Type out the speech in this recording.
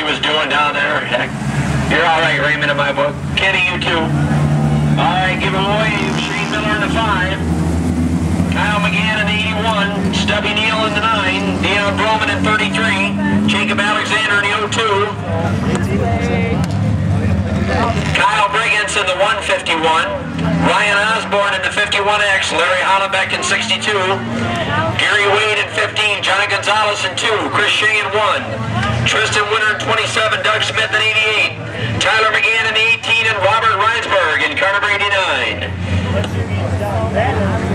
was doing down there. Heck, you're all right, Raymond, in my book. Kenny, you too. All right, give him away. Shane Miller in the 5. Kyle McGann in the 81. Stubby Neal in the 9. Deion Broman in 33. Jacob Alexander in the 02. Kyle Briggins in the 151. Ryan Osborne in the 51X. Larry Hollenbeck in 62. Gary Wade in 15. John Gonzalez in 2. Chris Shea in 1. Tristan Winter in 27. Doug Smith in 88. Tyler McGann in 18. And Robert Reinsberg in Carter 89.